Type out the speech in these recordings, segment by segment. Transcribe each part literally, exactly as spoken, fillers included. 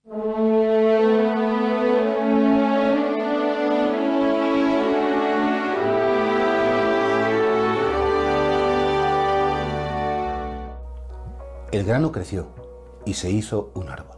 El grano creció y se hizo un árbol.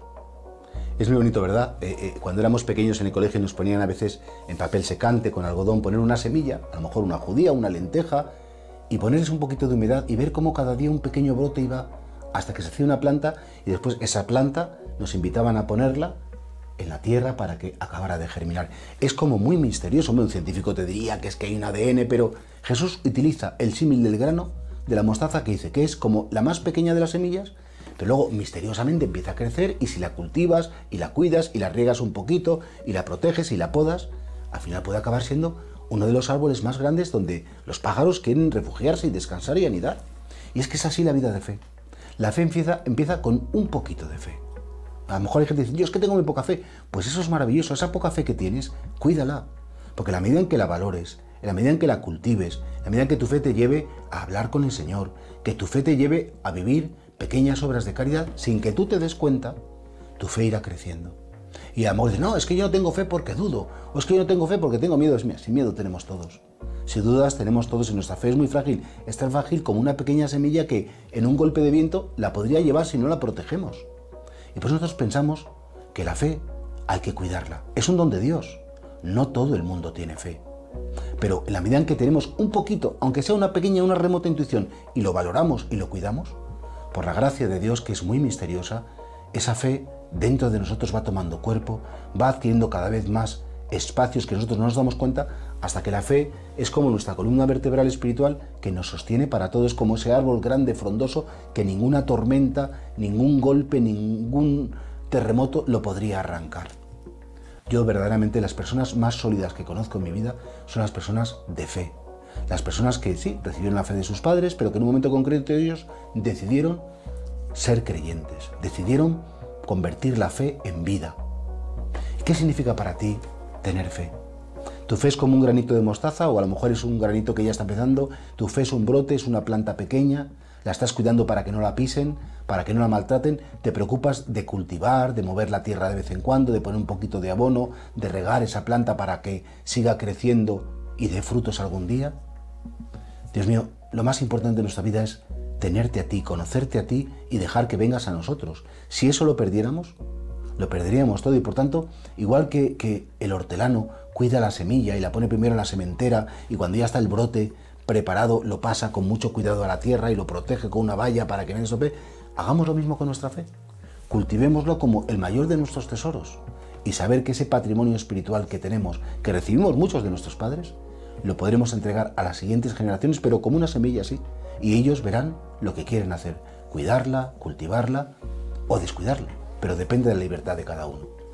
Es muy bonito, ¿verdad? Eh, eh, cuando éramos pequeños en el colegio nos ponían a veces en papel secante, con algodón, poner una semilla, a lo mejor una judía, una lenteja, y ponerles un poquito de humedad y ver cómo cada día un pequeño brote iba hasta que se hacía una planta, y después esa planta nos invitaban a ponerla en la tierra para que acabara de germinar. Es como muy misterioso. Un científico te diría que es que hay un A D N, pero Jesús utiliza el símil del grano, de la mostaza, que dice que es como la más pequeña de las semillas, pero luego misteriosamente empieza a crecer, y si la cultivas y la cuidas y la riegas un poquito y la proteges y la podas, al final puede acabar siendo uno de los árboles más grandes donde los pájaros quieren refugiarse y descansar y anidar. Y es que es así la vida de fe. La fe empieza, empieza con un poquito de fe. A lo mejor hay gente que dice, yo es que tengo muy poca fe. Pues eso es maravilloso. Esa poca fe que tienes, cuídala. Porque en la medida en que la valores, en la medida en que la cultives, en la medida en que tu fe te lleve a hablar con el Señor, que tu fe te lleve a vivir pequeñas obras de caridad, sin que tú te des cuenta, tu fe irá creciendo. Y a lo mejor dices, no, es que yo no tengo fe porque dudo, o es que yo no tengo fe porque tengo miedo. Es mía, sin miedo tenemos todos. Si dudas, tenemos todos, y nuestra fe es muy frágil. Es tan frágil como una pequeña semilla que en un golpe de viento la podría llevar si no la protegemos. Y pues nosotros pensamos que la fe hay que cuidarla. Es un don de Dios. No todo el mundo tiene fe. Pero en la medida en que tenemos un poquito, aunque sea una pequeña, una remota intuición, y lo valoramos y lo cuidamos, por la gracia de Dios, que es muy misteriosa, esa fe dentro de nosotros va tomando cuerpo, va adquiriendo cada vez más espacios que nosotros no nos damos cuenta, hasta que la fe es como nuestra columna vertebral espiritual que nos sostiene para todo. Es como ese árbol grande, frondoso, que ninguna tormenta, ningún golpe, ningún terremoto lo podría arrancar. Yo verdaderamente las personas más sólidas que conozco en mi vida son las personas de fe. Las personas que sí, recibieron la fe de sus padres, pero que en un momento concreto ellos decidieron ser creyentes, decidieron convertir la fe en vida. ¿Qué significa para ti tener fe? Tu fe es como un granito de mostaza, o a lo mejor es un granito que ya está empezando. Tu fe es un brote, es una planta pequeña, la estás cuidando para que no la pisen, para que no la maltraten. Te preocupas de cultivar, de mover la tierra de vez en cuando, de poner un poquito de abono, de regar esa planta para que siga creciendo y dé frutos algún día. Dios mío, lo más importante de nuestra vida es tenerte a ti, conocerte a ti y dejar que vengas a nosotros. Si eso lo perdiéramos, lo perderíamos todo. Y por tanto, igual que, que el hortelano cuida la semilla y la pone primero en la sementera, y cuando ya está el brote preparado lo pasa con mucho cuidado a la tierra y lo protege con una valla para que no se tope, hagamos lo mismo con nuestra fe. Cultivémoslo como el mayor de nuestros tesoros, y saber que ese patrimonio espiritual que tenemos, que recibimos muchos de nuestros padres, lo podremos entregar a las siguientes generaciones, pero como una semilla así, y ellos verán lo que quieren hacer, cuidarla, cultivarla o descuidarla, pero depende de la libertad de cada uno.